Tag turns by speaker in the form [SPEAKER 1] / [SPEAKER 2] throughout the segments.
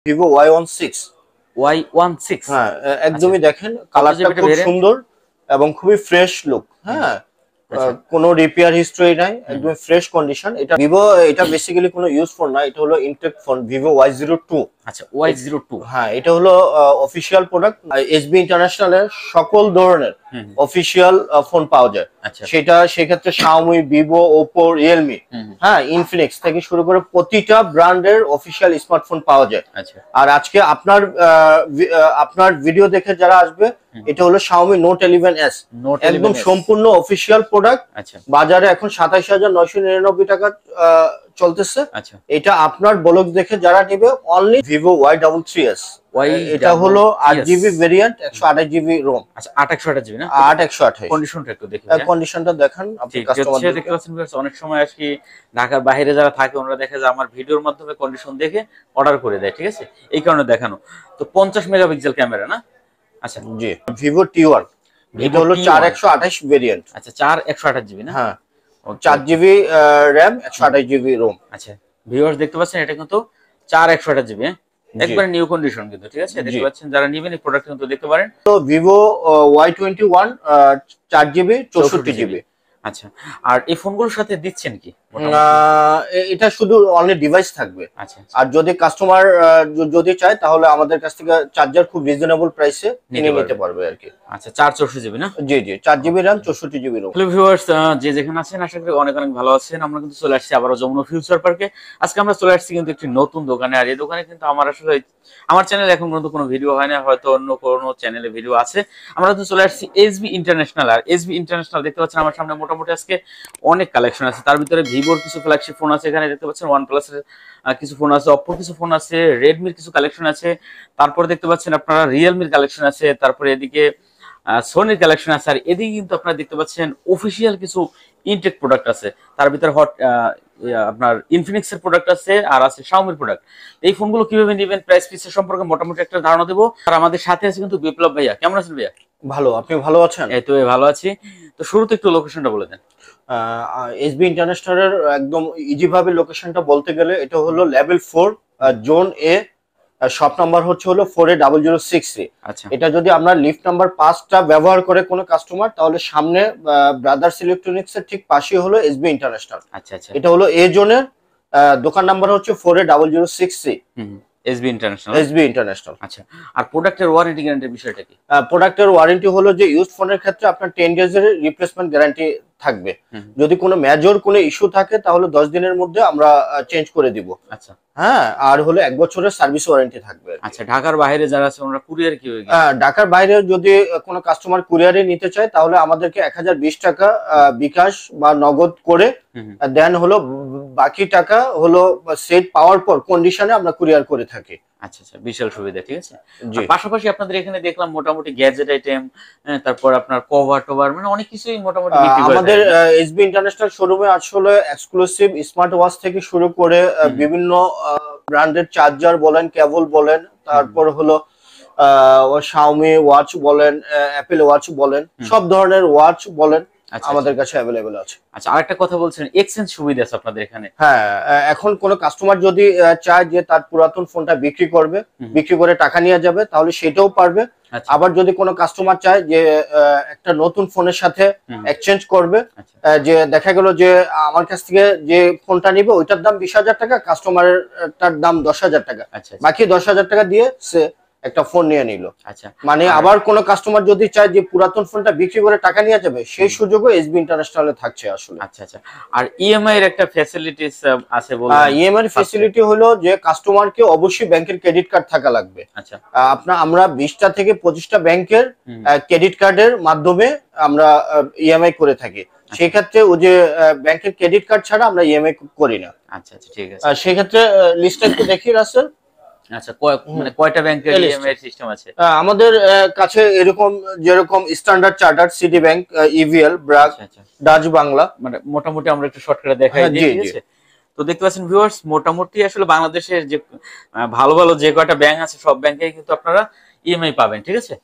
[SPEAKER 1] Vivo
[SPEAKER 2] Y16
[SPEAKER 1] হ্যাঁ একদমই দেখেন কালারটা খুব সুন্দর এবং খুবই ফ্রেশ লুক। হ্যাঁ কোনো রিপেয়ার হিস্টরি নাই, একদম ফ্রেশ কন্ডিশন। এটা ভিভো, এটা বেসিক্যালি কোনো ইউজ ফোন না, এটা হলো ইনটেক ফোন ভিভো Y02।
[SPEAKER 2] আচ্ছা Y02,
[SPEAKER 1] হ্যাঁ এটা হলো অফিশিয়াল প্রোডাক্ট। HB ইন্টারন্যাশনাল এর সকল ধরনের অফিশিয়াল ফোন পাওয়া যায়। সেটা সেক্ষেত্রে শাওমি, ভিভো, ওপো, রিয়েলমি, হ্যাঁ ইনফিনিক্স থেকে শুরু করে প্রতিটা ব্র্যান্ডের অফিশিয়াল স্মার্টফোন পাওয়া যায়। আর আজকে আপনার ভিডিও দেখে যারা আসবে, এটা হলো শাওমি নোট 11s, একদম সম্পূর্ণ অফিশিয়াল প্রোডাক্ট। বাজারে এখন ২৭,৯৯৯ টাকা চলতেছে। এটা আপনার ব্লগ দেখে যারা নেবে অনলি ভিভো Y33s। এটা হলো 8GB ভেরিয়েন্ট, 128GB রোম।
[SPEAKER 2] আচ্ছা 8/128GB না,
[SPEAKER 1] 8/128।
[SPEAKER 2] কন্ডিশনটা একটু দেখি,
[SPEAKER 1] কন্ডিশনটা দেখান আপনি কাস্টমার
[SPEAKER 2] দেখতে পাচ্ছেন। অনেক সময় আসি ঢাকার বাইরে যারা থাকে ওনারা দেখে যে আমার ভিডিওর মাধ্যমে কন্ডিশন দেখে অর্ডার করে দেয়, ঠিক আছে, এই কারণে দেখানো। তো 50 মেগাপিক্সেল ক্যামেরা না? আচ্ছা
[SPEAKER 1] জি ভিভো T1, এটা হলো 4128 ভেরিয়েন্ট।
[SPEAKER 2] আচ্ছা 4128GB না?
[SPEAKER 1] হ্যাঁ 4GB র‍্যাম, 128GB রোম।
[SPEAKER 2] আচ্ছা ভিউয়ার্স দেখতে পাচ্ছেন এটা কিন্তু 4128GB, একবারে নিউ কন্ডিশন কিন্তু, ঠিক আছে। দেখতে পাচ্ছেন যারা নেবেন এই প্রোডাক্ট কিন্তু দেখতে পারেন।
[SPEAKER 1] তো ভিভো Y21 4GB 64GB।
[SPEAKER 2] আচ্ছা আর এই ফোনগুলোর সাথে দিচ্ছেন কি?
[SPEAKER 1] এটা শুধু অনলি ডিভাইস থাকবে।
[SPEAKER 2] আচ্ছা
[SPEAKER 1] আর যদি কাস্টমার যদি চায় তাহলে আমাদের কাছ থেকে চার্জার খুব রিজনেবল প্রাইসে নিতে পারবে আর কি।
[SPEAKER 2] আচ্ছা 464GB না?
[SPEAKER 1] জি জি 4GB RAM 64GB ROM.
[SPEAKER 2] Hello viewers, যে যেখানে আছেন আশা করি অনেক অনেক ভালো আছেন। আমরা কিন্তু চলে আসছি আবারো যমুনা ফিউচার পার্কে। আজকে আমরা চলে আসছি কিন্তু একটি নতুন দোকানে। আর এই দোকানে কিন্তু আমার আসলে আমার চ্যানেলে এখন পর্যন্ত কোনো ভিডিও হয় না, হয়তো অন্য কোনো চ্যানেলে ভিডিও আছে। আমরা তো চলে আসছি H.B ইন্টারন্যাশনাল। আর H.B ইন্টারন্যাশনাল দেখতে পাচ্ছেন আমার সামনে মোটামুটি আজকে অনেক কালেকশন আছে। তার ভিতরে ভিভোর কিছু ফ্ল্যাগশিপ ফোন আছে, এখানে দেখতে পাচ্ছেন OnePlus এর কিছু ফোন আছে, অপ্পোর কিছু ফোন আছে, রেডমির কিছু কালেকশন আছে, তারপরে দেখতে পাচ্ছেন আপনারা রিয়েলমির কালেকশন আছে, তারপরে এদিকে সোনির কালেকশন আছে। আর এদিকে কিন্তু আপনারা দেখতে পাচ্ছেন অফিশিয়াল কিছু ইনটেক প্রোডাক্ট আছে। তার ভিতরে আপনার ইনফিনিক্স এর প্রোডাক্ট আছে আর আছে শাওমির প্রোডাক্ট। এই ফোনগুলো কিভাবে নেবেন, প্রাইস পিসের সম্পর্কে মোটামুটি একটা ধারণা দেবো। আর আমাদের সাথে আছে কিন্তু বিপ্লব ভাইয়া। কেমন আছেন ভাইয়া?
[SPEAKER 1] ভালো, আপনি ভালো আছেন?
[SPEAKER 2] এই তো ভালো আছি। তো শুরুতে একটু লোকেশনটা বলে দেন।
[SPEAKER 1] HB ইন্টারন্যাশনালের একদম ইজি ভাবে লোকেশনটা বলতে গেলে এটা হলো level 4 zone A, shop number হলো 4A0063।
[SPEAKER 2] আচ্ছা
[SPEAKER 1] এটা যদি আমরা লিফট নাম্বার 5টা ব্যবহার করে কোনো কাস্টমার, তাহলে সামনে ব্রাদার্স ইলেকট্রনিক্স এর ঠিক পাশে হলো HB ইন্টারন্যাশনাল।
[SPEAKER 2] আচ্ছা আচ্ছা
[SPEAKER 1] এটা হলো এ জোনের, দোকান নাম্বার হচ্ছে 4A0063।
[SPEAKER 2] HB international.
[SPEAKER 1] HB international.
[SPEAKER 2] আচ্ছা আর প্রোডাক্টের ওয়ারেন্টি গ্যারান্টির বিষয়টা কি?
[SPEAKER 1] প্রোডাক্টের ওয়ারেন্টি হলো যে ইউজ ফোনের ক্ষেত্রে আপনার 10 ডেজ এর রিপ্লেসমেন্ট গ্যারান্টি থাকবে। যদি কোনো মেজর কোনো ইস্যু থাকে তাহলে 10 দিনের মধ্যে আমরা চেঞ্জ করে দিব।
[SPEAKER 2] আচ্ছা
[SPEAKER 1] হ্যাঁ আর হলো 1 বছরের সার্ভিস ওয়ারেন্টি থাকবে।
[SPEAKER 2] আচ্ছা ঢাকার বাইরে যারা আছে ওনারা কুরিয়ার কি হবে?
[SPEAKER 1] ঢাকার বাইরে যদি কোনো কাস্টমার কুরিয়ারে নিতে চায় তাহলে আমাদেরকে 1020 টাকা বিকাশ বা নগদ করে দেন হলো বাকি টাকা হলো সেট পাওয়ার পর কন্ডিশনে আমরা কুরিয়ার করে থাকি।
[SPEAKER 2] আচ্ছা আচ্ছা বিশাল সুবিধা, ঠিক আছে। পাশাপাশি আপনাদের এখানে দেখলাম মোটামুটি গ্যাজেট আইটেম, তারপর আপনার কভার টভার, মানে অনেক কিছুই মোটামুটি বিক্রি করে।
[SPEAKER 1] আমাদের HB ইন্টারন্যাশনাল শোরুমে আসলে এক্সক্লুসিভ স্মার্ট ওয়াচ থেকে শুরু করে বিভিন্ন ব্র্যান্ডের চার্জার বলেন, কেবল বলেন, তারপর হলো শাওমি ওয়াচ বলেন, অ্যাপল ওয়াচ বলেন, সব ধরনের ওয়াচ বলেন আমাদের কাছে अवेलेबल আছে।
[SPEAKER 2] আচ্ছা আরেকটা কথা বলছেন, এক্সচেঞ্জ সুবিধা আছে আপনাদের এখানে?
[SPEAKER 1] হ্যাঁ এখন কোন কাস্টমার যদি চায় যে তার পুরাতন ফোনটা বিক্রি করবে, বিক্রি করে টাকা নিয়ে যাবে, তাহলে সেটাও পারবে। আবার যদি কোনো কাস্টমার চায় যে একটা নতুন ফোনের সাথে এক্সচেঞ্জ করবে, যে দেখা গেল যে আমার কাছ থেকে যে ফোনটা নিবে ওইটার দাম 20,000 টাকা, কাস্টমারের তার দাম 10,000 টাকা, বাকি 10,000 টাকা দিয়ে সে একটা ফোন নিয়ে নিল।
[SPEAKER 2] আচ্ছা
[SPEAKER 1] মানে আবার কোন কাস্টমার যদি চায় যে পুরাতন ফোনটা বিক্রি করে টাকা নিয়ে যাবে, সেই সুযোগও HB ইন্টারন্যাশনালে থাকছে আসলে।
[SPEAKER 2] আচ্ছা আচ্ছা আর ইএমআই এর একটা ফ্যাসিলিটিস আছে বলেন?
[SPEAKER 1] ইএমআই এর ফ্যাসিলিটি হলো যে কাস্টমারকে অবশ্যই ব্যাংকের ক্রেডিট কার্ড থাকা লাগবে।
[SPEAKER 2] আচ্ছা
[SPEAKER 1] আমরা 20টা থেকে 25টা ব্যাংকের ক্রেডিট কার্ডের মাধ্যমে আমরা ইএমআই করে থাকি। সেই ক্ষেত্রে ওই যে ব্যাংকের ক্রেডিট কার্ড ছাড়া আমরা ইএমআই করি না।
[SPEAKER 2] আচ্ছা আচ্ছা ঠিক আছে।
[SPEAKER 1] সেই ক্ষেত্রে লিস্টটা একটু দেখিয়ে রাখছেন।
[SPEAKER 2] আচ্ছা মানে কয়টা ব্যাংকের ইএমআই সিস্টেম আছে?
[SPEAKER 1] আমাদের কাছে এরকম যেরকম Standard Chartered, City Bank, EBL, BRAC, Dutch Bangla, মানে
[SPEAKER 2] মোটামুটি আমরা একটু শর্টকাটে দেখাই দিই, ঠিক আছে। তো দেখতে পাচ্ছেন ভিউয়ার্স, মোটামুটি আসলে বাংলাদেশের যে ভালো ভালো যে কয়টা ব্যাংক আছে সব ব্যাংকেই কিন্তু আপনারা ইএমআই পাবেন, ঠিক আছে।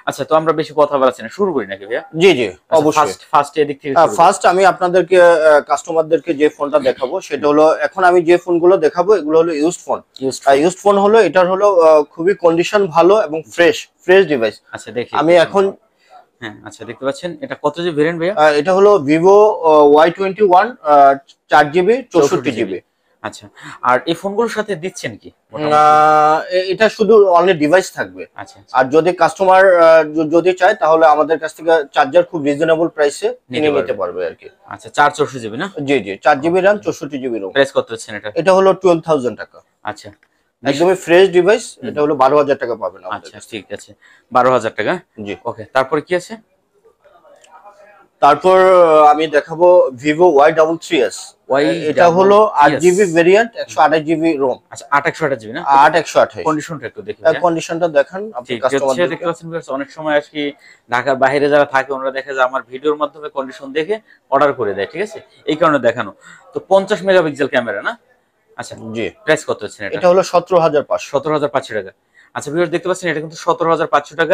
[SPEAKER 2] আচ্ছা, তো আমরা বেশি কথা বলছি না, শুরু করি নাকি ভাইয়া?
[SPEAKER 1] জি জি অবশ্যই।
[SPEAKER 2] ফার্স্ট এদিক থেকে
[SPEAKER 1] ফার্স্ট আমি আপনাদেরকে কাস্টমারদেরকে যে ফোনটা দেখাবো সেটা হলো, এখন আমি যে ফোনগুলো দেখাবো এগুলো হলো ইউজড ফোন। ইউজড ফোন হলো, এটার হলো খুবই কন্ডিশন ভালো এবং ফ্রেশ ডিভাইস।
[SPEAKER 2] আচ্ছা দেখি
[SPEAKER 1] আমি এখন
[SPEAKER 2] হ্যাঁ, আচ্ছা দেখতে পাচ্ছেন, এটা kot জি ভেরিয়েন্ট ভাইয়া?
[SPEAKER 1] এটা হলো Vivo Y21 4GB 64GB।
[SPEAKER 2] আচ্ছা, আর এই ফোনগুলোর সাথে দিচ্ছেন কি?
[SPEAKER 1] এটা শুধু অনলি ডিভাইস থাকবে।
[SPEAKER 2] আচ্ছা,
[SPEAKER 1] আর যদি কাস্টমার যদি চায় তাহলে আমাদের কাছ থেকে চার্জার খুব রিজনেবল প্রাইসে নিতে পারবে আর কি।
[SPEAKER 2] আচ্ছা, 464GB না?
[SPEAKER 1] জি জি 4GB RAM 64GB ROM।
[SPEAKER 2] Price কত হচ্ছে এটা?
[SPEAKER 1] এটা হলো 12,000 টাকা।
[SPEAKER 2] আচ্ছা,
[SPEAKER 1] একদমই ফ্রেশ ডিভাইস। এটা হলো 12,000 টাকা পাবেন আমাদের।
[SPEAKER 2] আচ্ছা ঠিক আছে, 12,000 টাকা।
[SPEAKER 1] জি
[SPEAKER 2] ওকে, তারপরে কি আছে?
[SPEAKER 1] তারপর আমি দেখাবো Vivo Y33s। এটা হলো 8GB ভেরিয়েন্ট 128GB ROM।
[SPEAKER 2] আচ্ছা, 8/128GB না?
[SPEAKER 1] 8/128।
[SPEAKER 2] কন্ডিশনটা একটু দেখি।
[SPEAKER 1] কন্ডিশনটা দেখান আপনি কাস্টমারদের।
[SPEAKER 2] দেখতে পাচ্ছেন অনেক সময় আর কি ঢাকার বাইরে যারা থাকে ওনারা দেখে যে আমার ভিডিওর মাধ্যমে কন্ডিশন দেখে অর্ডার করে দেয়, ঠিক আছে, এই কারণে দেখানো। তো 50 মেগাপিক্সেল ক্যামেরা না? আচ্ছা জি, প্রাইস কত হচ্ছে এটা?
[SPEAKER 1] এটা হলো 17,500।
[SPEAKER 2] 17,500 টাকা। আচ্ছা ভিউয়ার দেখতে পাচ্ছেন, এটা কিন্তু 17,500 টাকা,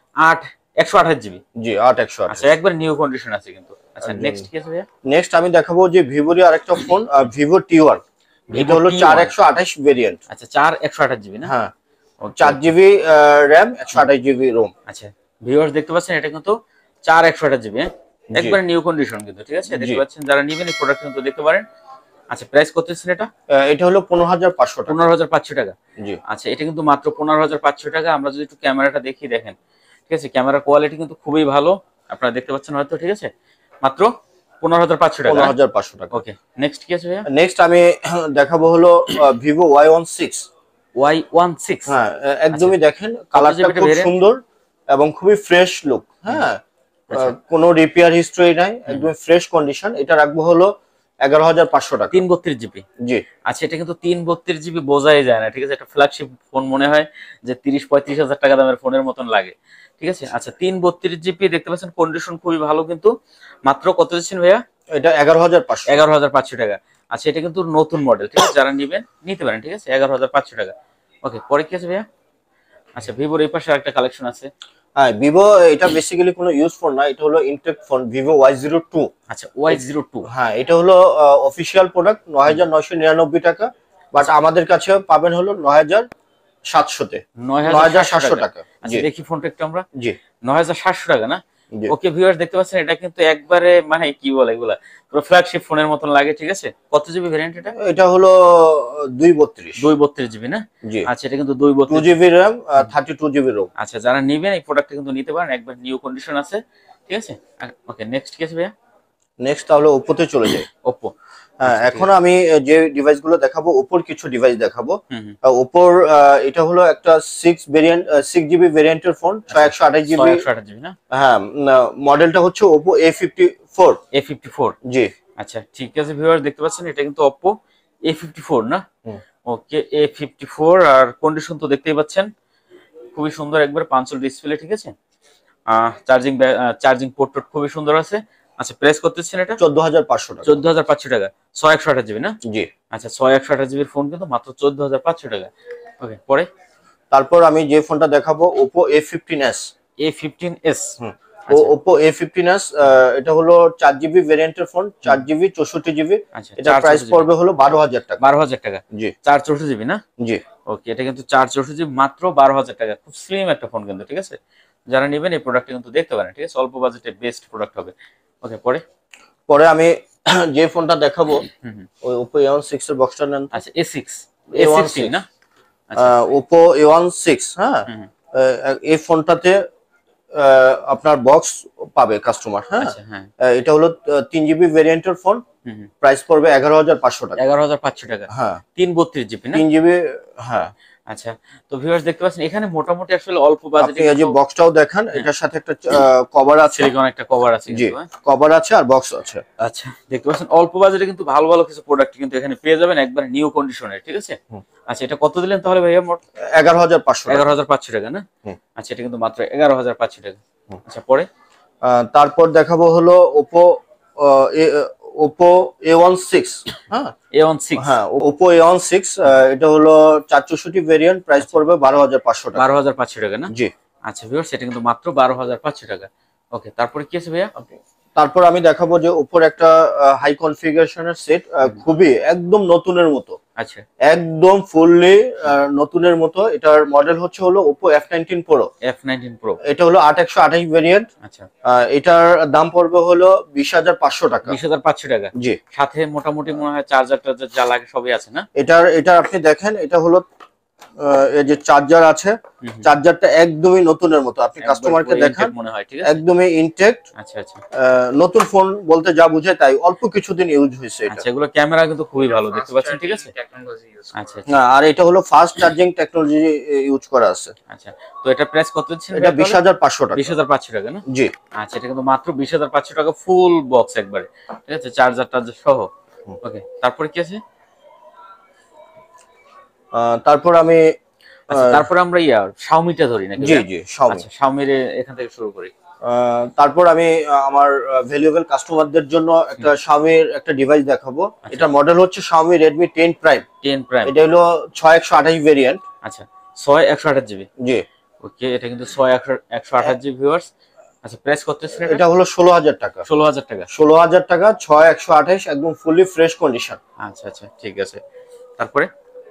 [SPEAKER 2] 128GB।
[SPEAKER 1] জি 8/128।
[SPEAKER 2] আচ্ছা, একবার নিউ কন্ডিশন আছে কিন্তু। আচ্ছা নেক্সট কি আছে ভাইয়া?
[SPEAKER 1] নেক্সট আমি দেখাবো যে ভিভোর আরেকটা ফোন, Vivo T1। এটা হলো 4128 ভেরিয়েন্ট।
[SPEAKER 2] আচ্ছা, 4128GB না?
[SPEAKER 1] হ্যাঁ, 4GB RAM 128GB ROM।
[SPEAKER 2] আচ্ছা ভিউয়ার্স দেখতে পাচ্ছেন, এটা কিন্তু 4128GB, একবার নিউ কন্ডিশন কিন্তু, ঠিক আছে, দেখতে পাচ্ছেন। যারা নেবেন এই প্রোডাক্ট কিন্তু দেখতে পারেন। আচ্ছা, প্রাইস কত ছিল এটা?
[SPEAKER 1] এটা হলো 15,500 টাকা।
[SPEAKER 2] 15,500 টাকা।
[SPEAKER 1] জি
[SPEAKER 2] আচ্ছা, এটা কিন্তু মাত্র 15,500 টাকা। আমরা যদি একটু ক্যামেরাটা দেখি, দেখেন, ঠিক আছে, ক্যামেরার কোয়ালিটি কিন্তু খুবই ভালো, আপনারা দেখতে পাচ্ছেন হয়তো, ঠিক আছে, মাত্র 15,500 টাকা।
[SPEAKER 1] 15,500 টাকা।
[SPEAKER 2] ওকে, নেক্সট কি আছে ভাইয়া?
[SPEAKER 1] নেক্সট আমি দেখাবো হলো Vivo Y16।
[SPEAKER 2] Y16।
[SPEAKER 1] হ্যাঁ, একদমই দেখেন কালারটা খুব সুন্দর এবং খুবই ফ্রেশ লুক। হ্যাঁ, কোনো রিপেয়ার হিস্টরি নাই, একদম ফ্রেশ কন্ডিশন। এটা রাখবো হলো 11,500 টাকা।
[SPEAKER 2] 332GB।
[SPEAKER 1] জি
[SPEAKER 2] আচ্ছা, এটা কিন্তু 332GB বোঝাই যায় না, ঠিক আছে, একটা ফ্ল্যাগশিপ ফোন মনে হয় যে 30-35 হাজার টাকা দামের ফোনের মতন লাগে, ঠিক আছে। আচ্ছা, 332GB দেখতে পাচ্ছেন, কন্ডিশন খুবই ভালো কিন্তু। মাত্র কত দিচ্ছেন ভাইয়া?
[SPEAKER 1] এটা 11,500।
[SPEAKER 2] 11,500 টাকা। আচ্ছা, এটা কিন্তু নতুন মডেল, ঠিক আছে, যারা নেবেন নিতে পারেন, ঠিক আছে, 11,500 টাকা। ওকে, পরে কি আছে ভাইয়া? আচ্ছা, ভিভোর এই পাশে আরেকটা কালেকশন আছে।
[SPEAKER 1] হ্যাঁ, ভিভো এটা বেসিক্যালি কোনো ইউজ ফোন না, এটা হলো ইনটেক ফোন Vivo Y02।
[SPEAKER 2] আচ্ছা, Y02।
[SPEAKER 1] হ্যাঁ, এটা হলো অফিশিয়াল প্রোডাক্ট 9,999 টাকা, বাট আমাদের কাছে পাবেন হলো 9,700 তে, 9,700 টাকা।
[SPEAKER 2] আচ্ছা, দেখি ফোনটা একটু আমরা।
[SPEAKER 1] জি
[SPEAKER 2] 9,700 টাকা না? ওকে ভিউয়ার্স দেখতে পাচ্ছেন, এটা কিন্তু একবারে মানে কি বলে এগুলা, পুরো ফ্ল্যাগশিপ ফোনের মতন লাগে, ঠিক আছে। কত জিবি ভেরিয়েন্ট এটা?
[SPEAKER 1] এটা হলো 232GB
[SPEAKER 2] না?
[SPEAKER 1] জি।
[SPEAKER 2] আচ্ছা, এটা কিন্তু 232
[SPEAKER 1] 2GB RAM 32GB ROM।
[SPEAKER 2] আচ্ছা, যারা নেবেন এই প্রোডাক্টটা কিন্তু নিতে পারেন, একবার নিউ কন্ডিশন আছে, ঠিক আছে। ওকে, নেক্সট কি আছে ভাইয়া?
[SPEAKER 1] নেক্সট তাহলে ওপ্পোতে চলে যাই।
[SPEAKER 2] ওপ্পো।
[SPEAKER 1] হ্যাঁ, এখন আমি যে ডিভাইসগুলো দেখাবো, ওপ্পোর কিছু ডিভাইস দেখাবো। ওপ্পোর এটা হলো একটা 6GB ভেরিয়েন্টের ফোন, 128GB
[SPEAKER 2] না?
[SPEAKER 1] হ্যাঁ, মডেলটা হচ্ছে ওপ্পো A54। জি
[SPEAKER 2] আচ্ছা ঠিক আছে ভিউয়ার্স দেখতে পাচ্ছেন, এটা কিন্তু ওপ্পো A54 না? ওকে, A54। আর কন্ডিশন তো দেখতেই পাচ্ছেন, খুবই সুন্দর, একবার পাঞ্চল ডিসপ্লে, ঠিক আছে। চার্জিং পোর্ট খুবই সুন্দর আছে। আচ্ছা, প্রাইস করতেছেন এটা?
[SPEAKER 1] 14,500 টাকা।
[SPEAKER 2] 14,500 টাকা, 6128GB না?
[SPEAKER 1] জি।
[SPEAKER 2] আচ্ছা, 6128GB এর ফোন কিন্তু মাত্র 14,500 টাকা। ওকে, পরে
[SPEAKER 1] তারপর আমি যে ফোনটা দেখাবো Oppo A15s।
[SPEAKER 2] A15s।
[SPEAKER 1] Oppo A15s এটা হলো 4GB ভেরিয়েন্টের ফোন, 4GB 64GB। এটা প্রাইস পড়বে হলো 12,000 টাকা।
[SPEAKER 2] 12,000 টাকা।
[SPEAKER 1] জি
[SPEAKER 2] 464GB না?
[SPEAKER 1] জি।
[SPEAKER 2] ওকে, এটা কিন্তু 464GB মাত্র 12,000 টাকা, খুব স্লিম একটা ফোন কিন্তু, ঠিক আছে। যারা নেবেন এই প্রোডাক্টটা কিন্তু দেখতে পারেন, ঠিক আছে, অল্প বাজেটে বেস্ট প্রোডাক্ট হবে। ওকে, পরে
[SPEAKER 1] আমি যে ফোনটা দেখাবো ওই ওপ্পো A16 এর বক্সটা নেন।
[SPEAKER 2] আচ্ছা, A16 না?
[SPEAKER 1] Oppo A16। হ্যাঁ, এই ফোনটাতে আপনার বক্স পাবে কাস্টমার। হ্যাঁ, এটা হলো 3GB ভেরিয়েন্টের ফোন, প্রাইস পড়বে 11,500 টাকা।
[SPEAKER 2] 11,500 টাকা। হ্যাঁ, 332GB না?
[SPEAKER 1] 3GB। হ্যাঁ।
[SPEAKER 2] আচ্ছা, তো ভিউয়ার্স দেখতে পাচ্ছেন, এখানে মোটামুটি আসলে অল্প বাজেটে
[SPEAKER 1] এই যে বক্সটাও দেখেন, এটার সাথে একটা কভার আছে,
[SPEAKER 2] সিলিকন একটা কভার আছে।
[SPEAKER 1] জি, কভার আছে আর বক্স আছে।
[SPEAKER 2] আচ্ছা, দেখতে পাচ্ছেন অল্প বাজেটে কিন্তু ভালো ভালো কিছু প্রোডাক্ট কিন্তু এখানে পেয়ে যাবেন, একবার নিউ কন্ডিশনের, ঠিক আছে। আচ্ছা, এটা কত দিলেন তাহলে ভাইয়া?
[SPEAKER 1] 11,500।
[SPEAKER 2] 11,500 টাকা না? আচ্ছা, এটা কিন্তু মাত্র 11,500 টাকা। আচ্ছা, পরে
[SPEAKER 1] তারপর দেখাবো হলো ওপ্পো A16। হ্যাঁ,
[SPEAKER 2] A16।
[SPEAKER 1] হ্যাঁ, ওপ্পো A16 এটা হলো 464 ভেরিয়েন্ট, প্রাইস পড়বে 12,500 টাকা।
[SPEAKER 2] 12,500 টাকা না?
[SPEAKER 1] জি।
[SPEAKER 2] আচ্ছা ভিউয়ার্স, এটা কিন্তু মাত্র 12,500 টাকা। ওকে, তারপরে কি আছে ভাইয়া?
[SPEAKER 1] তারপর আমি দেখাবো যে উপর একটা হাই কনফিগারেশনের সেট, খুবই একদম নতুনের মতো।
[SPEAKER 2] আচ্ছা,
[SPEAKER 1] একদম ফুললি নতুনের মতো। এটার মডেল হলো Oppo F19 Pro। এটা হলো 8128 ভেরিয়েন্ট।
[SPEAKER 2] আচ্ছা,
[SPEAKER 1] এটার দাম পড়বে হলো 20,500 টাকা।
[SPEAKER 2] 20,500 টাকা।
[SPEAKER 1] জি,
[SPEAKER 2] সাথে মোটামুটি মনে হয় চার্জার যা লাগে সবই আছে না?
[SPEAKER 1] এটা আপনি দেখেন, এটা হলো এই যে চার্জার আছে, চার্জারটা একদমই নতুনের মতো। আপনি কাস্টমারকে দেখান,
[SPEAKER 2] মনে হয় ঠিক আছে,
[SPEAKER 1] একদমই ইনটেক্ট।
[SPEAKER 2] আচ্ছা আচ্ছা,
[SPEAKER 1] নতুন ফোন বলতে যা বুঝায় তাই, অল্প কিছুদিন ইউজ হয়েছে এটা।
[SPEAKER 2] আচ্ছা, এগুলো ক্যামেরা কিন্তু খুবই ভালো দেখতে পাচ্ছেন, ঠিক আছে। আচ্ছা,
[SPEAKER 1] না, আর এটা হলো ফাস্ট চার্জিং টেকনোলজি ইউজ করা আছে।
[SPEAKER 2] আচ্ছা, তো এটা প্রাইস কত দিচ্ছেন?
[SPEAKER 1] এটা 20,500 টাকা।
[SPEAKER 2] 20,500 টাকা না?
[SPEAKER 1] জি।
[SPEAKER 2] আচ্ছা, এটা কিন্তু মাত্র 20,500 টাকা, ফুল বক্স একবারে, ঠিক আছে, চার্জার সহ। ওকে, তারপরে কি আছে?
[SPEAKER 1] তারপর আমি
[SPEAKER 2] তারপর আমরা Xiaomi-টা ধরি নাকি?
[SPEAKER 1] জি জি,
[SPEAKER 2] আচ্ছা, Xiaomi-র এখান থেকে শুরু করি।
[SPEAKER 1] তারপর আমি আমার ভ্যালুয়েবল কাস্টমারদের জন্য একটা Xiaomi-র একটা ডিভাইস দেখাবো। এটা মডেল হচ্ছে Xiaomi Redmi 10 Prime। এটা হলো 6128 ভেরিয়েন্ট।
[SPEAKER 2] আচ্ছা, 6128 জিবি।
[SPEAKER 1] জি।
[SPEAKER 2] ওকে, এটা কিন্তু 6128 জিবি ভিউয়ার্স। আচ্ছা, প্রাইস কত ছিল এটা?
[SPEAKER 1] এটা হলো 16,000 টাকা।
[SPEAKER 2] 16,000 টাকা।
[SPEAKER 1] 16,000 টাকা, 6128, একদম ফুললি ফ্রেশ কন্ডিশন।
[SPEAKER 2] আচ্ছা আচ্ছা, ঠিক আছে। তারপরে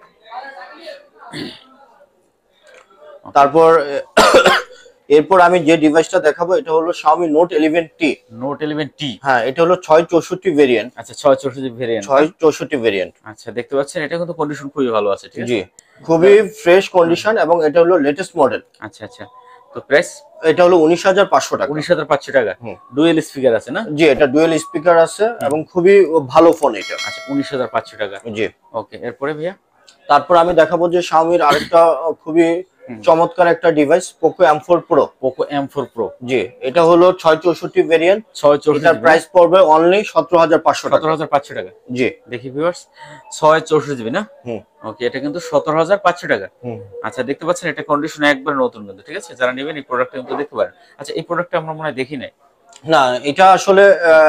[SPEAKER 1] তারপর এরপর আমি যে ডিভাইসটা দেখাবো এটা হলো Xiaomi Note 11T।
[SPEAKER 2] Note 11T,
[SPEAKER 1] হ্যাঁ, এটা হলো 664 ভেরিয়েন্ট।
[SPEAKER 2] আচ্ছা, 664 ভেরিয়েন্ট।
[SPEAKER 1] 664 ভেরিয়েন্ট।
[SPEAKER 2] আচ্ছা, দেখতে পাচ্ছেন এটা কিন্তু কন্ডিশন খুবই ভালো আছে, ঠিক আছে।
[SPEAKER 1] জি, খুবই ফ্রেশ কন্ডিশন, এবং এটা হলো লেটেস্ট মডেল।
[SPEAKER 2] আচ্ছা আচ্ছা, তো প্রাইস?
[SPEAKER 1] এটা হলো 19,500 টাকা।
[SPEAKER 2] 19,500 টাকা। ডুয়েল স্পিকার আছে না?
[SPEAKER 1] জি, এটা ডুয়েল স্পিকার আছে এবং খুবই ভালো ফোন এটা।
[SPEAKER 2] আচ্ছা, 19,500 টাকা।
[SPEAKER 1] জি।
[SPEAKER 2] ওকে, এরপরে ভাইয়া?
[SPEAKER 1] তারপর আমি দেখাবো যে Xiaomi-র আরেকটা খুবই চমৎকার একটা device, Poco M4 Pro।
[SPEAKER 2] Poco M4 Pro,
[SPEAKER 1] জি, এটা হলো 664 ভেরিয়েন্ট।
[SPEAKER 2] 664,
[SPEAKER 1] এটার প্রাইস পড়বে অনলি 17,500 টাকা।
[SPEAKER 2] 17,500 টাকা।
[SPEAKER 1] জি।
[SPEAKER 2] দেখি ভিউয়ার্স, 664 জিবি না? ওকে, এটা কিন্তু 17,500 টাকা। আচ্ছা, দেখতে পাচ্ছেন এটা কন্ডিশন একবার নতুন কিন্তু, ঠিক আছে। যারা নেবেন এই প্রোডাক্টটা কিন্তু দেখতে পারেন। আচ্ছা, এই প্রোডাক্টটা আমরা মনে হয় দেখি নাই।
[SPEAKER 1] না, এটা আসলে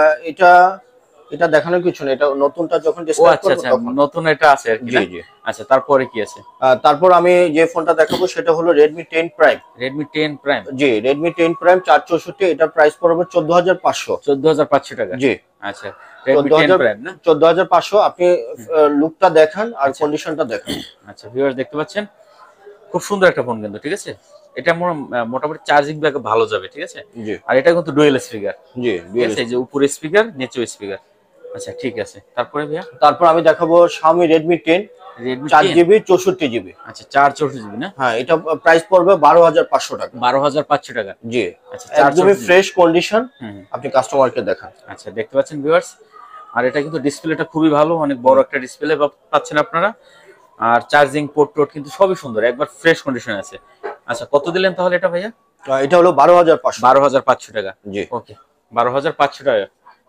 [SPEAKER 1] এটা দেখানোর কিছু না, এটা নতুনটা যখন ডিসপ্লে করব তখন।
[SPEAKER 2] নতুন এটা আছে আর কি।
[SPEAKER 1] জি জি।
[SPEAKER 2] আচ্ছা, তারপরে কি আছে?
[SPEAKER 1] তারপর আমি যে ফোনটা দেখাবো সেটা হলো Redmi 10 Prime।
[SPEAKER 2] Redmi 10 Prime,
[SPEAKER 1] জি, Redmi 10 Prime 464, এটার প্রাইস পড়বে 14,500।
[SPEAKER 2] 14,500 টাকা।
[SPEAKER 1] জি।
[SPEAKER 2] আচ্ছা, Redmi 10 Prime না?
[SPEAKER 1] 14,500। আপনি লুকটা দেখান আর কন্ডিশনটা দেখান।
[SPEAKER 2] আচ্ছা ভিউয়ার্স, দেখতে পাচ্ছেন খুব সুন্দর একটা ফোন কিন্তু, ঠিক আছে। এটা মোটামুটি চার্জিং ব্যাকআপ ভালো যাবে, ঠিক আছে।
[SPEAKER 1] জি।
[SPEAKER 2] আর এটা কিন্তু ডুয়েল স্পিকার।
[SPEAKER 1] জি,
[SPEAKER 2] ঠিক আছে, এই যে উপরে স্পিকার, নিচে স্পিকার। আচ্ছা, ঠিক আছে। তারপরে ভাইয়া?
[SPEAKER 1] তারপর আমি দেখাবো Xiaomi Redmi 10,
[SPEAKER 2] Redmi
[SPEAKER 1] 4GB 64GB।
[SPEAKER 2] আচ্ছা, 464 জিবি না?
[SPEAKER 1] হ্যাঁ, এটা প্রাইস পড়বে 12,500 টাকা।
[SPEAKER 2] 12,500 টাকা।
[SPEAKER 1] জি।
[SPEAKER 2] আচ্ছা,
[SPEAKER 1] একদমই ফ্রেশ কন্ডিশন। আপনি কাস্টমারকে দেখান।
[SPEAKER 2] আচ্ছা, দেখতে পাচ্ছেন ভিউয়ার্স, আর এটা কিন্তু ডিসপ্লেটা খুবই ভালো, অনেক বড় একটা ডিসপ্লে পাচ্ছেন আপনারা। আর চার্জিং পোর্ট কিন্তু সবই সুন্দর, একবার ফ্রেশ কন্ডিশনে আছে। আচ্ছা, কত দিলেন তাহলে এটা ভাইয়া?
[SPEAKER 1] এটা হলো 12,500।
[SPEAKER 2] 12,500 টাকা।
[SPEAKER 1] জি।
[SPEAKER 2] ওকে, 12,500 টাকা।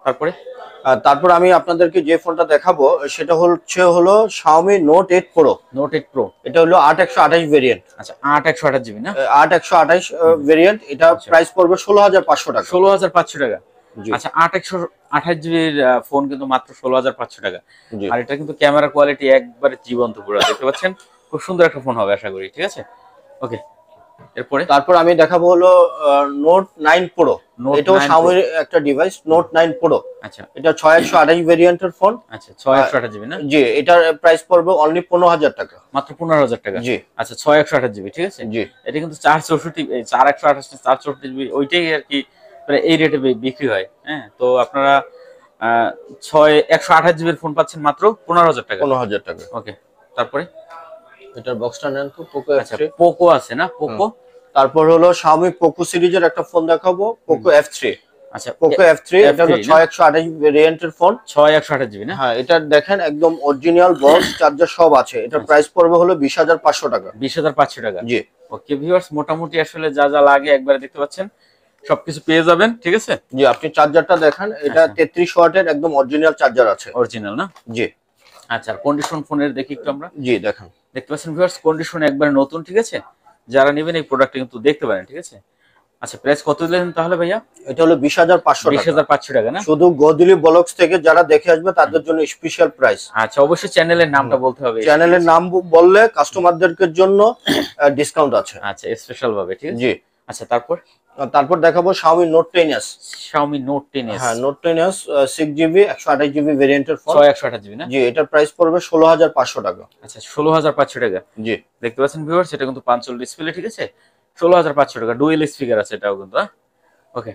[SPEAKER 1] তারপর আমি আপনাদেরকে যে ফোনটা দেখাবো সেটা হলো Xiaomi Note 8 Pro।
[SPEAKER 2] Note 8 Pro,
[SPEAKER 1] এটা হলো 8128 ভেরিয়েন্ট।
[SPEAKER 2] আচ্ছা, 8128 জিবি না?
[SPEAKER 1] 8128 ভেরিয়েন্ট। এটা প্রাইস পড়বে 16,500 টাকা।
[SPEAKER 2] 16,500 টাকা। আচ্ছা, 8128 জিবির ফোন কিন্তু মাত্র 16,500 টাকা। আর এটা কিন্তু ক্যামেরা কোয়ালিটি একবারে জীবন্ত পুরো, দেখতে পাচ্ছেন। খুব সুন্দর একটা ফোন হবে আশা করি, ঠিক আছে। ওকে, তারপর
[SPEAKER 1] আমি দেখাবো হলো Note 9 Pro। এটাও Xiaomi-র একটা ডিভাইস, Note 9 Pro।
[SPEAKER 2] আচ্ছা,
[SPEAKER 1] এটা 6128 ভেরিয়েন্টের ফোন।
[SPEAKER 2] আচ্ছা, 6128 জিবি না?
[SPEAKER 1] জি, এটার প্রাইস পড়বে অনলি 15,000 টাকা।
[SPEAKER 2] মাত্র 15,000 টাকা।
[SPEAKER 1] জি।
[SPEAKER 2] আচ্ছা, 6128 জিবি, ঠিক আছে।
[SPEAKER 1] জি।
[SPEAKER 2] এটা কিন্তু 4128 464 জিবি ওইটাই আর কি, মানে এই রেটে বিক্রি হয়। হ্যাঁ, তো আপনারা 128 জিবির ফোন পাচ্ছেন মাত্র 15,000 টাকা।
[SPEAKER 1] 15,000 টাকা।
[SPEAKER 2] ওকে, তারপরে
[SPEAKER 1] এটার বক্সটা নেন তো। Poco F3।
[SPEAKER 2] আচ্ছা, Poco আছে না? Poco।
[SPEAKER 1] তারপর হলো Xiaomi Poco সিরিজের একটা ফোন দেখাবো, Poco F3।
[SPEAKER 2] আচ্ছা,
[SPEAKER 1] Poco F3 এটা হলো 6128 ভেরিয়েন্টের ফোন।
[SPEAKER 2] 6128 জিবি না?
[SPEAKER 1] হ্যাঁ, এটা দেখেন একদম অরিজিনাল বক্স চার্জার সব আছে। এটার প্রাইস পড়বে হলো 20,500 টাকা।
[SPEAKER 2] 20,500 টাকা।
[SPEAKER 1] জি।
[SPEAKER 2] ওকে ভিউয়ার্স, মোটামুটি আসলে যা যা লাগে একবারে দেখতে পাচ্ছেন, সবকিছু পেয়ে যাবেন, ঠিক আছে।
[SPEAKER 1] জি, আপনি চার্জারটা দেখেন, এটা 33 ওয়াটের একদম অরিজিনাল চার্জার আছে।
[SPEAKER 2] অরিজিনাল না?
[SPEAKER 1] জি।
[SPEAKER 2] আচ্ছা, কন্ডিশন ফোনের দেখি একটু আমরা।
[SPEAKER 1] জি, দেখেন।
[SPEAKER 2] দেখতে পাচ্ছেন ভিউয়ার্স, কন্ডিশন একবারে নতুন, ঠিক আছে। যারা নেবেন এই প্রোডাক্টটা কিন্তু দেখতে পারেন, ঠিক আছে। আচ্ছা, প্রাইস কত দিলেন তাহলে ভাইয়া?
[SPEAKER 1] এটা হলো 20,500 টাকা।
[SPEAKER 2] 20,500 টাকা না?
[SPEAKER 1] শুধু গদিলি ব্লগস থেকে যারা দেখে আসবে তাদের জন্য স্পেশাল প্রাইস।
[SPEAKER 2] আচ্ছা, অবশ্যই চ্যানেলের নামটা বলতে হবে।
[SPEAKER 1] চ্যানেলের নাম বললে কাস্টমারদের জন্য ডিসকাউন্ট আছে।
[SPEAKER 2] আচ্ছা, স্পেশাল ভাবে, ঠিক আছে।
[SPEAKER 1] জি।
[SPEAKER 2] আচ্ছা, তারপর
[SPEAKER 1] তারপর দেখাবো Xiaomi Note 10s।
[SPEAKER 2] Xiaomi Note 10s,
[SPEAKER 1] হ্যাঁ Note 10s 6GB 128GB ভেরিয়েন্টের ফোন।
[SPEAKER 2] 128GB না?
[SPEAKER 1] জি, এটার প্রাইস পড়বে 16,500 টাকা।
[SPEAKER 2] আচ্ছা, 16,500 টাকা।
[SPEAKER 1] জি,
[SPEAKER 2] দেখতে পাচ্ছেন ভিউয়ার্স, এটা কিন্তু পাঞ্চল ডিসপ্লে, ঠিক আছে? 16,500 টাকা, ডুয়েল স্পিকার আছে এটাও কিন্তু। ওকে,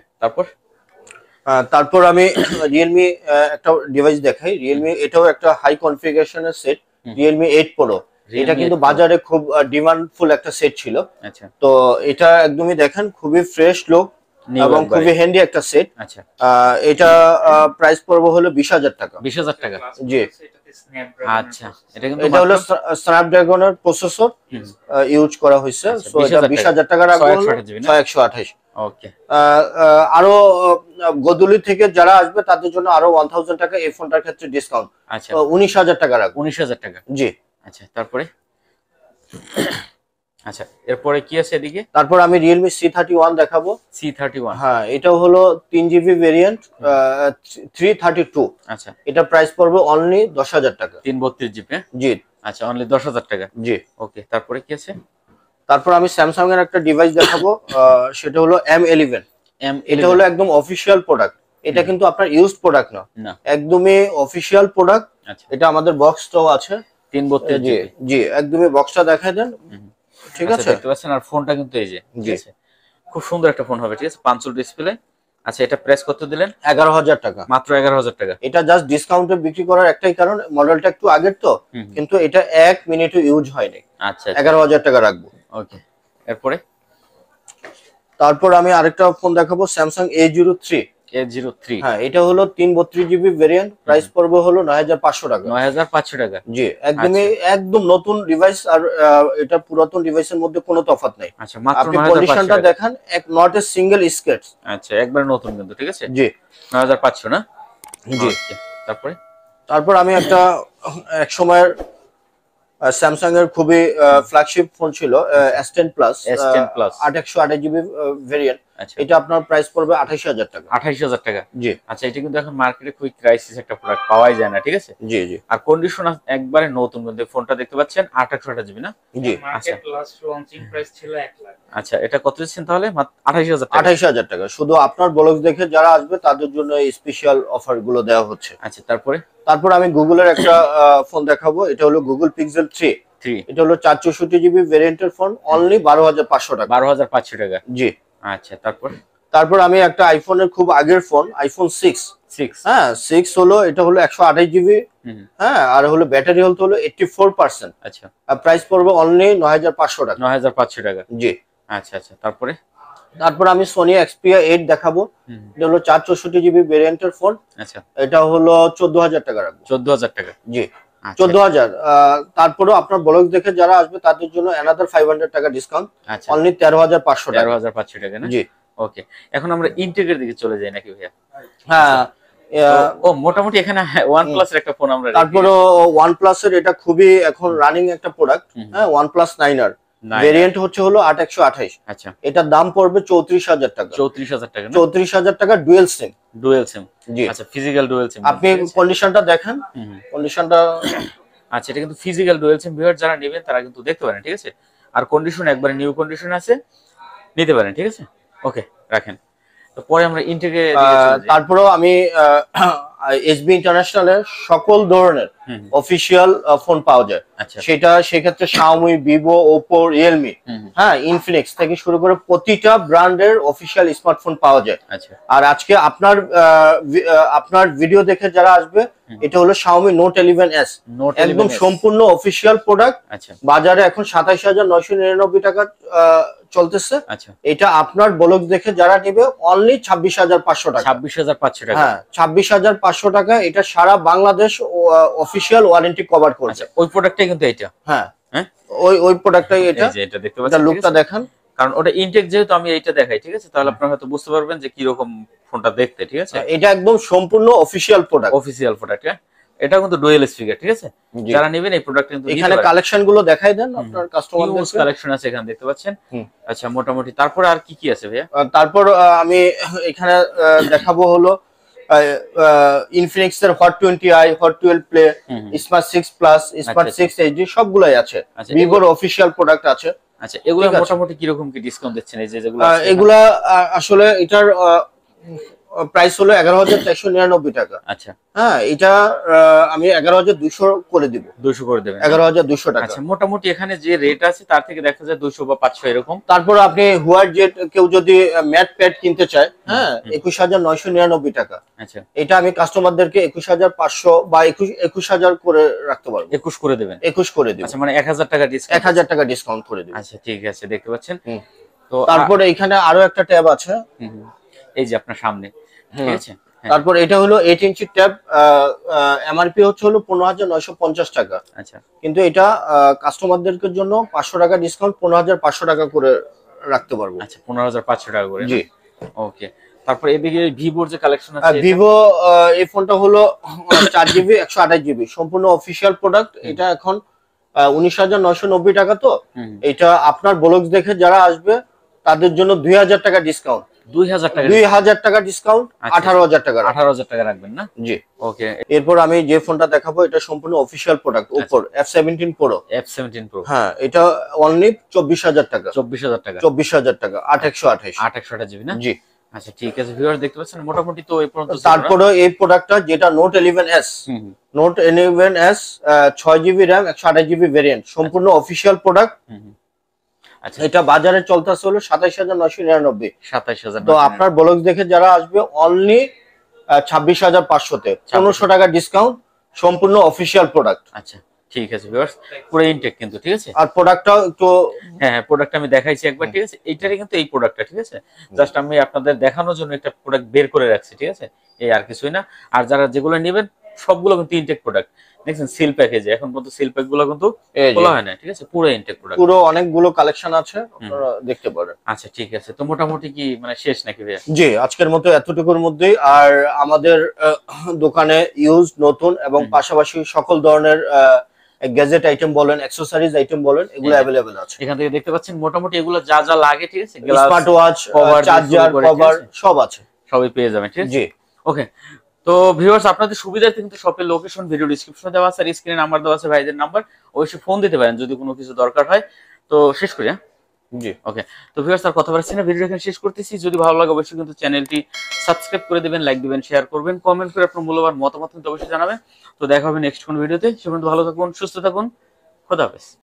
[SPEAKER 1] তারপর আমি Realme একটা ডিভাইস দেখাই। Realme এটাও একটা হাই কনফিগারেশনের সেট, Realme 8 Pro। এটা কিন্তু বাজারে খুব ডিমান্ডফুল একটা সেট ছিল।
[SPEAKER 2] আচ্ছা,
[SPEAKER 1] তো এটা একদমই দেখেন খুবই ফ্রেশ লুক এবং খুবই হ্যান্ডি একটা সেট।
[SPEAKER 2] আচ্ছা,
[SPEAKER 1] এটা প্রাইস পড়বে হলো 20,000 টাকা।
[SPEAKER 2] 20,000 টাকা।
[SPEAKER 1] জি,
[SPEAKER 2] আচ্ছা, এটা কিন্তু
[SPEAKER 1] এটা হলো স্ন্যাপড্রাগনের প্রসেসর ইউজ করা হয়েছে। সো এটা 20,000 টাকা রাখবো, 128।
[SPEAKER 2] ওকে,
[SPEAKER 1] আরো গোদুলি থেকে যারা আসবে তাদের জন্য আরো 1000 টাকা এই ফোনটার ক্ষেত্রে ডিসকাউন্ট।
[SPEAKER 2] আচ্ছা,
[SPEAKER 1] 19,000 টাকা রাখবো।
[SPEAKER 2] 19,000 টাকা।
[SPEAKER 1] জি,
[SPEAKER 2] আচ্ছা, তারপরে আচ্ছা, এরপরে কি আছে এদিকে?
[SPEAKER 1] তারপর আমি Realme C31 দেখাবো।
[SPEAKER 2] C31,
[SPEAKER 1] হ্যাঁ, এটা হলো 3GB ভেরিয়েন্ট 332।
[SPEAKER 2] আচ্ছা,
[SPEAKER 1] এটা প্রাইস পড়বে অনলি 10,000 টাকা।
[SPEAKER 2] 332GB।
[SPEAKER 1] জি,
[SPEAKER 2] আচ্ছা, অনলি 10,000 টাকা।
[SPEAKER 1] জি।
[SPEAKER 2] ওকে, তারপরে কি আছে?
[SPEAKER 1] তারপর আমি স্যামসাং এর একটা ডিভাইস দেখাবো, সেটা হলো M11। এটা হলো একদম অফিশিয়াল প্রোডাক্ট। এটা কিন্তু আপনার ইউজড প্রোডাক্ট না, একদমই অফিশিয়াল প্রোডাক্ট। এটা আমাদের বক্সটাও আছে
[SPEAKER 2] 332GB।
[SPEAKER 1] জি, জি, একদমই বক্সটা দেখাই দেন। ঠিক আছে,
[SPEAKER 2] দেখতে পাচ্ছেন। আর ফোনটা কিন্তু এই যে, ঠিক আছে, খুব সুন্দর একটা ফোন হবে, ঠিক আছে, পাঞ্চল ডিসপ্লে। আচ্ছা, এটা প্রাইস কত দিলেন?
[SPEAKER 1] 11,000 টাকা,
[SPEAKER 2] মাত্র 11,000 টাকা।
[SPEAKER 1] এটা জাস্ট ডিসকাউন্টে বিক্রি করার একটাই কারণ, মডেলটা একটু আগের তো, কিন্তু এটা 1 মিনিটও ইউজ হয়নি।
[SPEAKER 2] আচ্ছা,
[SPEAKER 1] 11,000 টাকা রাখবো।
[SPEAKER 2] ওকে, এরপরে
[SPEAKER 1] তারপর আমি আরেকটা ফোন দেখাবো, স্যামসাং A03। হ্যাঁ, এটা হলো 332GB ভেরিয়েন্ট, প্রাইস পড়বে হলো 9,500 টাকা।
[SPEAKER 2] 9,500 টাকা।
[SPEAKER 1] জি, একদমই একদম নতুন ডিভাইস। আর এটা পুরাতন ডিভাইসের মধ্যে কোনো তফাৎ নাই।
[SPEAKER 2] আচ্ছা, মাত্র
[SPEAKER 1] আপনি কন্ডিশনটা দেখেন, নট এ সিঙ্গেল স্ক্র্যাচ।
[SPEAKER 2] আচ্ছা, একবার নতুন কিন্তু, ঠিক আছে।
[SPEAKER 1] জি,
[SPEAKER 2] 9,500 না?
[SPEAKER 1] জি। তারপর আমি এক সময়ের স্যামসাং এর খুবই ফ্ল্যাগশিপ ফোন ছিল S10 প্লাস 828GB ভেরিয়েন্ট। এটা আপনার প্রাইস পড়বে 28,000 টাকা।
[SPEAKER 2] 28,000 টাকা।
[SPEAKER 1] জি,
[SPEAKER 2] আচ্ছা, এটা কিন্তু এখন মার্কেটে খুবই ক্রাইসিস একটা প্রোডাক্ট, পাওয়াই যায় না, ঠিক আছে।
[SPEAKER 1] জি, জি।
[SPEAKER 2] আর কন্ডিশন একবারে নতুন কিন্তু ফোনটা দেখতে পাচ্ছেন, 28GB না?
[SPEAKER 1] জি।
[SPEAKER 3] আচ্ছা, লাস্ট লঞ্চিং প্রাইস ছিল 1 লাখ।
[SPEAKER 2] আচ্ছা, এটা কত দিচ্ছেন তাহলে? 28,000 টাকা।
[SPEAKER 1] 28,000 টাকা। শুধু আপনার ব্লগ দেখে যারা আসবে তাদের জন্য এই স্পেশাল অফার গুলো দেওয়া হচ্ছে।
[SPEAKER 2] আচ্ছা, তারপর
[SPEAKER 1] আমি গুগলের একটা ফোন দেখাবো। এটা হলো গুগল পিক্সেল 3। এটা হলো 464GB ভেরিয়েন্টের ফোন, অনলি 12,500 টাকা।
[SPEAKER 2] 12,500 টাকা।
[SPEAKER 1] জি।
[SPEAKER 2] আচ্ছা,
[SPEAKER 1] তারপর আমি একটা আইফোনের খুব আগের ফোন, আইফোন 6। হ্যাঁ, 6 হলো, এটা হলো 128GB। হ্যাঁ, আর হলো ব্যাটারি হেলথ হলো 84%।
[SPEAKER 2] আচ্ছা,
[SPEAKER 1] প্রাইস পড়বে অনলি 9,500 টাকা।
[SPEAKER 2] 9,500 টাকা।
[SPEAKER 1] জি।
[SPEAKER 2] আচ্ছা,
[SPEAKER 1] তারপর আমি সোনি এক্সপিয়া 8 দেখাবো। এটা হলো 464GB ভেরিয়েন্টের ফোন।
[SPEAKER 2] আচ্ছা,
[SPEAKER 1] এটা হলো 14,000 টাকা রাখবো।
[SPEAKER 2] 14,000 টাকা।
[SPEAKER 1] জি, 14,000। তারপরেও আপনার ব্লগ দেখে যারা আসবে তাদের জন্য অ্যানাদার 500 টাকা ডিসকাউন্ট, অনলি 13,500 টাকা।
[SPEAKER 2] 13,500 টাকা না?
[SPEAKER 1] জি।
[SPEAKER 2] ওকে, এখন আমরা ইনটেকের দিকে চলে যাই নাকি ভাইয়া?
[SPEAKER 1] হ্যাঁ,
[SPEAKER 2] মোটামুটি এখানে OnePlus এর একটা ফোন আমরা।
[SPEAKER 1] তারপরে OnePlus এর এটা খুবই এখন রানিং একটা প্রোডাক্ট। হ্যাঁ, OnePlus 9R ভেরিয়েন্ট হচ্ছে হলো 828।
[SPEAKER 2] আচ্ছা,
[SPEAKER 1] এটার দাম পড়বে 34,000 টাকা।
[SPEAKER 2] 34,000 টাকা না?
[SPEAKER 1] 34,000 টাকা ডুয়েল সিম।
[SPEAKER 2] জি। আচ্ছা, ফিজিক্যাল ডুয়েল সিম।
[SPEAKER 1] আপনি কন্ডিশনটা দেখেন, কন্ডিশনটা।
[SPEAKER 2] আচ্ছা, এটা কিন্তু ফিজিক্যাল ডুয়েল সিম। ভিউয়ার যারা নেবেন তারা কিন্তু দেখতে পারেন, ঠিক আছে। আর কন্ডিশন একবারে নিউ কন্ডিশন আছে, নিতে পারেন, ঠিক আছে। ওকে, রাখেন। তো পরে আমরা ইনটেকে
[SPEAKER 1] তারপরেও আমি H.B ইন্টারন্যাশনালের সকল ধরনের অফিশিয়াল ফোন পাওয়া যায়। সেটা সেক্ষেত্রে Xiaomi, Vivo, Oppo, Realme, হ্যাঁ, Infinix থেকে শুরু করে প্রতিটা ব্র্যান্ডের অফিশিয়াল স্মার্টফোন পাওয়া যায়। আর আজকে আপনার ভিডিও দেখে যারা আসবে, এটা হলো Xiaomi Note 11s, একদম সম্পূর্ণ অফিশিয়াল প্রোডাক্ট। বাজারে এখন 27,999 টাকা চলতেছে। এটা আপনার ব্লগ দেখে যারা নেবে অনলি 26,500 টাকা।
[SPEAKER 2] 26,500 টাকা।
[SPEAKER 1] হ্যাঁ, 26,500 টাকা। এটা সারা বাংলাদেশ অফিশিয়াল ওয়ারেন্টি কভার করছে।
[SPEAKER 2] ওই প্রোডাক্টটাই কিন্তু এটা।
[SPEAKER 1] হ্যাঁ, ওই প্রোডাক্টটাই এটা।
[SPEAKER 2] এই যে এটা দেখতে পাচ্ছেন,
[SPEAKER 1] লুকটা দেখেন।
[SPEAKER 2] কারণ ওটা ইনটেক, যেহেতু আমি এইটা দেখাই, ঠিক আছে, তাহলে আপনারা হয়তো বুঝতে পারবেন যে কি রকম ফোনটা দেখতে, ঠিক আছে।
[SPEAKER 1] এটা একদম সম্পূর্ণ অফিশিয়াল প্রোডাক্ট।
[SPEAKER 2] এটা কিন্তু ডুয়েল স্পিকার, ঠিক আছে। যারা নেবেন এই প্রোডাক্ট কিন্তু
[SPEAKER 1] এখানে কালেকশন গুলো দেখাই দেন আপনার কাস্টমারদের।
[SPEAKER 2] কালেকশন আছে এখানে, দেখতে পাচ্ছেন। আচ্ছা, মোটামুটি তারপর আর কি আছে ভাইয়া?
[SPEAKER 1] তারপর আমি এখানে দেখাবো হলো Infinix এর Hot 20i, Hot 12 Play, Smart 6 Plus, Smart 6 HD সবগুলাই আছে। Vivo এর অফিশিয়াল প্রোডাক্ট আছে।
[SPEAKER 2] আচ্ছা, এগুলো মোটামুটি কি রকম কি ডিসকাউন্ট দিচ্ছেন এই যে যেগুলো
[SPEAKER 1] এগুলা আসলে এটার প্রাইস হলো 11,499 টাকা।
[SPEAKER 2] আচ্ছা
[SPEAKER 1] হ্যাঁ, এটা আমি 11,200 করে দিব।
[SPEAKER 2] 200 করে দেবেন?
[SPEAKER 1] 11,200 টাকা।
[SPEAKER 2] আচ্ছা, মোটামুটি এখানে যে রেট আছে তার থেকে দেখা যায় 200 বা 500 এরকম।
[SPEAKER 1] তারপর আপনি হোয়াইট জেট কেউ যদি ম্যাট প্যাড কিনতে চায়, হ্যাঁ, 21,999 টাকা।
[SPEAKER 2] আচ্ছা,
[SPEAKER 1] এটা আমি কাস্টমারদেরকে 21,500 বা 21,000 করে রাখতে পারবো।
[SPEAKER 2] 21 করে দেবেন?
[SPEAKER 1] 21 করে দিব।
[SPEAKER 2] আচ্ছা, মানে 1000 টাকা ডিসকাউন্ট?
[SPEAKER 1] 1000 টাকা ডিসকাউন্ট করে দিব।
[SPEAKER 2] আচ্ছা ঠিক আছে, দেখতে পাচ্ছেন। তো
[SPEAKER 1] তারপরে এখানে আরো একটা ট্যাব আছে,
[SPEAKER 2] এই যে আপনার সামনে, ঠিক আছে।
[SPEAKER 1] তারপর এটা হলো 8 ইঞ্চি ট্যাব, এমআরপি হচ্ছে হলো 15,950 টাকা।
[SPEAKER 2] আচ্ছা,
[SPEAKER 1] কিন্তু এটা কাস্টমারদের জন্য 500 টাকা ডিসকাউন্ট, 15,500 টাকা করে রাখতে পারবো।
[SPEAKER 2] আচ্ছা, 15,500 টাকা করে।
[SPEAKER 1] জি,
[SPEAKER 2] ওকে। তারপর এদিকে ভিভোর যে কালেকশন আছে,
[SPEAKER 1] ভিভো এই ফোনটা হলো 4GB 128GB সম্পূর্ণ অফিশিয়াল প্রোডাক্ট। এটা এখন 19,990 টাকা। তো এটা আপনার ব্লগস দেখে যারা আসবে তাদের জন্য 2000 টাকা ডিসকাউন্ট। 2000 টাকা ডিসকাউন্ট, 18,000 টাকা।
[SPEAKER 2] 18,000 টাকা রাখবেন না?
[SPEAKER 1] জি,
[SPEAKER 2] ওকে।
[SPEAKER 1] এরপর আমি যে ফোনটা দেখাবো এটা সম্পূর্ণ অফিশিয়াল প্রোডাক্ট, ওপর F17 Pro।
[SPEAKER 2] F17 Pro,
[SPEAKER 1] হ্যাঁ, এটা অনলি 24,000 টাকা।
[SPEAKER 2] 24,000 টাকা?
[SPEAKER 1] 24,000 টাকা, 828
[SPEAKER 2] 828 না?
[SPEAKER 1] জি।
[SPEAKER 2] আচ্ছা ঠিক আছে, ভিউয়ার্স দেখতে পাচ্ছেন মোটামুটি তো এই পর্যন্ত।
[SPEAKER 1] তারপরে এই প্রোডাক্টটা যেটা note 11s, note 11s 6GB RAM 128GB variant, সম্পূর্ণ অফিশিয়াল প্রোডাক্ট।
[SPEAKER 2] আচ্ছা,
[SPEAKER 1] এটা বাজারে চলতেছে হলো 27,999।
[SPEAKER 2] 27,000।
[SPEAKER 1] তো আপনার ব্লগস দেখে যারা আসবে অনলি 26,500 তে 1500 টাকা ডিসকাউন্ট, সম্পূর্ণ অফিশিয়াল প্রোডাক্ট।
[SPEAKER 2] আচ্ছা ঠিক আছে ভিউয়ার্স, পুরো ইনটেক কিন্তু, ঠিক আছে।
[SPEAKER 1] আর প্রোডাক্টটাও একটু,
[SPEAKER 2] হ্যাঁ প্রোডাক্ট আমি দেখাইছি একবার, ঠিক আছে। এইটারই কিন্তু এই প্রোডাক্টটা, ঠিক আছে, জাস্ট আমি আপনাদের দেখানোর জন্য একটা প্রোডাক্ট বের করে রাখছি, ঠিক আছে, এই আর কিছুই না। আর যারা যেগুলো নেবেন সবগুলো কিন্তু ইনটেক প্রোডাক্ট। দেখছেন সিল প্যাকেজে, এখন পর্যন্ত সিল প্যাক গুলো কিন্তু খোলা হয় না, ঠিক আছে, পুরো ইনটেক প্রোডাক্ট।
[SPEAKER 1] পুরো অনেকগুলো কালেকশন আছে, আপনারা দেখতে পারেন।
[SPEAKER 2] আচ্ছা ঠিক আছে, তো মোটামুটি কি মানে শেষ নাকি ভাইয়া?
[SPEAKER 1] জি, আজকের মতো এতটুকুর মধ্যেই। আর আমাদের দোকানে ইউজ, নতুন এবং পাশাপাশি সকল ধরনের গ্যাজেট আইটেম বলেন, অ্যাকসেসরিজ আইটেম বলেন, এগুলো अवेलेबल আছে।
[SPEAKER 2] এখান থেকে দেখতে পাচ্ছেন মোটামুটি এগুলো যা যা লাগে, ঠিক আছে,
[SPEAKER 1] স্মার্ট ওয়াচ, চার্জার, কভার সব আছে,
[SPEAKER 2] সবই পেয়ে যাবেন, ঠিক আছে।
[SPEAKER 1] জি,
[SPEAKER 2] ওকে। তো ভিউয়ার্স আপনাদের সুবিধার্থে কিন্তু শপের লোকেশন ভিডিও ডেসক্রিপশনে দেওয়া আছে, আর স্ক্রিনে নাম্বার দেওয়া আছে, ভাইদের নাম্বার, অবশ্যই ফোন দিতে পারেন যদি কোনো কিছু দরকার হয়। তো শেষ করি, হ্যাঁ
[SPEAKER 1] জি,
[SPEAKER 2] ওকে। তো ভিউয়ার্স আর কথা বলছি না, ভিডিও এখানে শেষ করতেছি। যদি ভালো লাগে অবশ্যই কিন্তু চ্যানেলটি সাবস্ক্রাইব করে দিবেন, লাইক দিবেন, শেয়ার করবেন, কমেন্ট করে আপনার মূল্যবান মতামত কিন্তু অবশ্যই জানাবেন। তো দেখা হবে নেক্সট কোন ভিডিওতে। সে পর্যন্ত ভালো থাকুন, সুস্থ থাকুন, খোদা হাফেজ।